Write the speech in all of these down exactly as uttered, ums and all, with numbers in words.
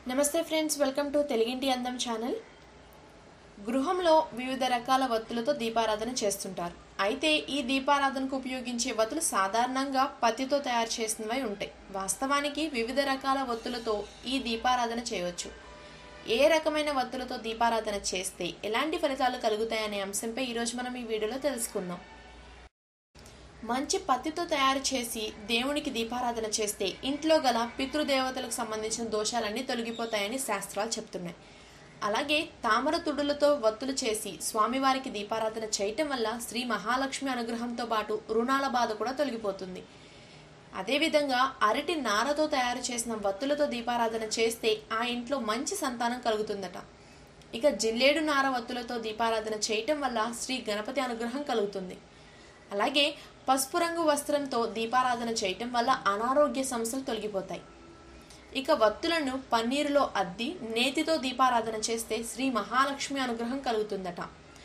నమస్తే friends, welcome to తెలుగింటి అందం ఛానల్. గృహంలో వివిధ రకాల వత్తులతో దీపారాధన చేస్తుంటారు. అయితే ఈ దీపారాధనకు ఉపయోగించే వత్తులు సాధారణంగా పత్తితో తయారు చేసినవి ఉంటాయి. వాస్తవానికి వివిధ రకాల వత్తులతో ఈ దీపారాధన చేయవచ్చు. ఏ రకమైన వత్తులతో దీపారాధన చేస్తే ఎలాంటి ఫలితాలు కలుగుతాయనే అంశంపై ఈరోజు మనం ఈ వీడియోలో తెలుసుకుందాం. మంచి పత్తితో తయారు చేసి దేవునికి దీపారాధన చేస్తే ఇంట్లో గల పితృదేవతలకు సంబంధించిన దోషాలన్నీ తొలగిపోతాయని శాస్త్రాలు చెప్తున్నాయి. అలాగే తామర తుడులతో వత్తులు చేసి స్వామివారికి దీపారాధన చేయటం వల్ల శ్రీ మహాలక్ష్మి అనుగ్రహంతో పాటు రుణాల బాధ కూడా తొలగిపోతుంది. అదేవిధంగా అరటి నారతో తయారు చేసిన వత్తులతో దీపారాధన చేస్తే ఆ ఇంట్లో మంచి సంతానం కలుగుతుందట. ఇక జిల్లేడు నార వత్తులతో దీపారాధన చేయటం వల్ల శ్రీ గణపతి అనుగ్రహం కలుగుతుంది. అలాగే పసుపు రంగు వస్త్రంతో దీపారాధన చేయటం వల్ల అనారోగ్య సమస్యలు తొలగిపోతాయి. ఇక వత్తులను పన్నీరులో అద్ది నేతితో దీపారాధన చేస్తే శ్రీ మహాలక్ష్మి అనుగ్రహం కలుగుతుందట.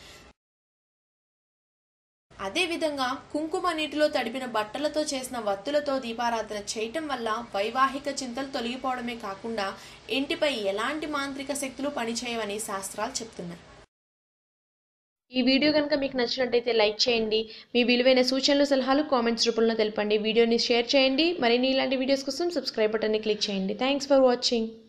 అదేవిధంగా కుంకుమ నీటిలో తడిపిన బట్టలతో చేసిన వత్తులతో దీపారాధన చేయటం వల్ల వైవాహిక చింతలు తొలగిపోవడమే కాకుండా ఇంటిపై ఎలాంటి మాంత్రిక శక్తులు పనిచేయవని శాస్త్రాలు చెప్తున్నాయి. ఈ వీడియో కనుక మీకు నచ్చినట్టయితే లైక్ చేయండి. మీ విలువైన సూచనలు సలహాలు కామెంట్స్ రూపంలో తెలపండి. వీడియోని షేర్ చేయండి. మరిన్ని ఇలాంటి వీడియోస్ కోసం సబ్స్క్రైబ్ బటన్ని క్లిక్ చేయండి. Thanks for watching.